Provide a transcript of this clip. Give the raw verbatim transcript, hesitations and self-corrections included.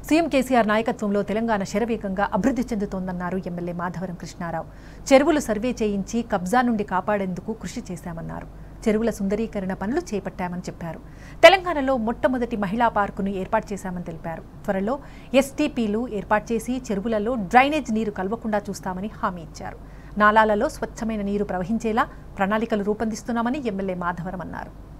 CM KCR నాయకత్వంలో తెలంగాణ శరవేగంగా అభివృద్ధి చెందుతోందన్నారు ఎమ్మెల్యే మాధవరం కృష్ణారావు. చెరువులు సర్వే చేయించి కబ్జా నుండి కాపాడేందుకు కృషి చేశామన్నారు. చెరువుల సుందరీకరణ పనులు చేపట్టామని చెప్పారు. తెలంగాణలో మొట్టమొదటి మహిళా పార్కును ఏర్పాటు చేశామని తెలిపారు. త్వరలో ఎస్టీపీలు ఏర్పాటు చేసి చెరువులలో డ్రైనేజ్ నీరు కలవకుండా చూస్తామని హామీ ఇచ్చారు. నాలాలలో స్వచ్ఛమైన నీరు ప్రవహించేలా ప్రణాళికలు రూపొందిస్తున్నామని ఎమ్మెల్యే మాధవరం అన్నారు.